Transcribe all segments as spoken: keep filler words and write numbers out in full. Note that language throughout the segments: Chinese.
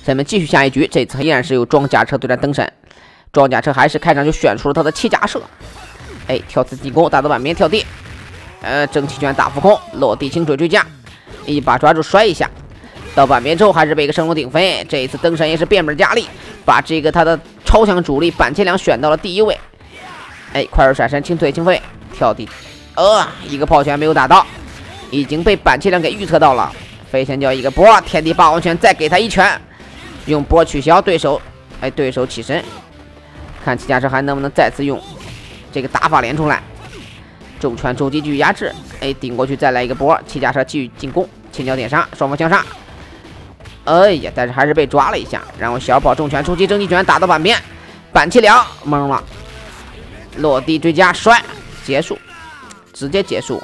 咱们继续下一局，这次依然是由装甲车对战灯神。装甲车还是开场就选出了他的七甲射，哎，跳刺进攻，打到板边跳地，呃，蒸汽拳打浮空，落地轻锤追加，一把抓住摔一下，到板边之后还是被一个升龙顶飞。这一次灯神也是变本加厉，把这个他的超强主力板切良选到了第一位。哎，快手闪身轻腿轻飞跳地，呃，一个炮拳没有打到，已经被板切良给预测到了。飞仙叫一个波，天地霸王拳再给他一拳。用波取消对手，哎，对手起身，看七甲车还能不能再次用这个打法连出来。重拳重击继续压制，哎，顶过去再来一个波，七甲车继续进攻，前脚点杀，双方相杀。哎呀，但是还是被抓了一下，然后小跑重拳冲击蒸汽拳打到板边，板气凉懵了，落地追加摔结束，直接结束。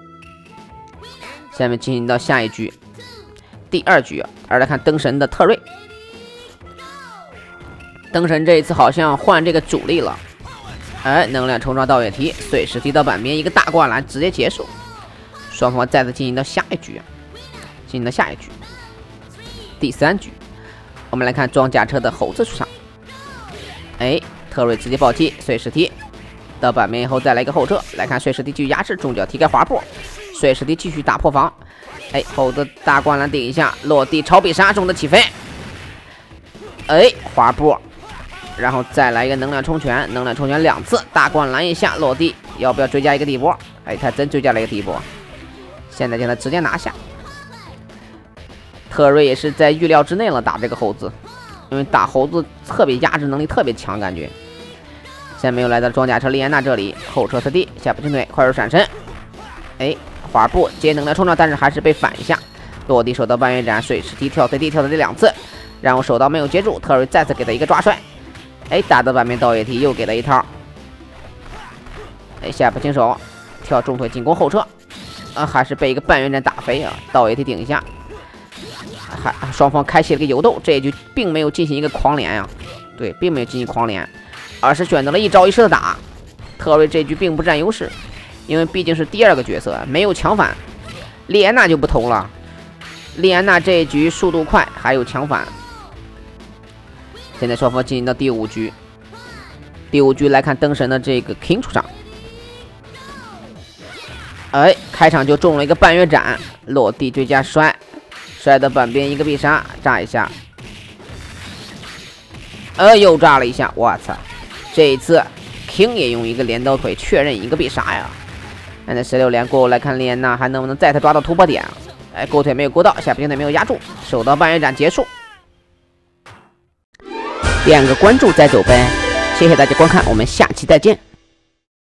下面进行到下一局，第二局，而来看灯神的特瑞。灯神这一次好像换这个主力了，哎，能量冲撞倒跃踢，碎石踢到板边，一个大灌篮直接结束。双方再次进行到下一局，进行到下一局，第三局，我们来看装甲车的猴子出场。哎，特瑞直接暴踢碎石踢到板边以后再来一个后撤，来看碎石踢继续压制，重脚踢开滑步，碎石踢继续打破防。哎，猴子大灌篮顶一下，落地超必杀中的起飞，哎，滑步。然后再来一个能量冲拳，能量冲拳两次，大灌篮一下落地，要不要追加一个地波？哎，他真追加了一个地波，现在将他直接拿下。特瑞也是在预料之内了，打这个猴子，因为打猴子特别压制能力特别强，感觉。现在没有来到装甲车莉安娜这里，后撤侧地，下步轻腿，快手闪身，哎，滑步接能量冲撞，但是还是被反一下，落地手刀半月斩，水石踢跳 C D 跳 C D 两次，然后手刀没有接住，特瑞再次给他一个抓摔。哎，打到板面倒跃踢又给了一套，哎，下步轻手跳重腿进攻后撤，啊，还是被一个半圆斩打飞啊，倒跃踢顶一下，还双方开启了个游斗，这一局并没有进行一个狂连呀，对，并没有进行狂连，而是选择了一招一式的打。特瑞这局并不占优势，因为毕竟是第二个角色，没有强反。莉安娜就不同了，莉安娜这一局速度快，还有强反。现在双方进行到第五局，第五局来看灯神的这个 King 出场，哎，开场就中了一个半月斩，落地追加摔，摔到板边一个必杀，炸一下，呃，又炸了一下，我操！这一次 King 也用一个镰刀腿确认一个必杀呀。现在十六连过后来看莉安娜还能不能再次抓到突破点，哎，勾腿没有勾到，下步轻腿没有压住，手刀半月斩结束。点个关注再走呗，谢谢大家观看，我们下期再见。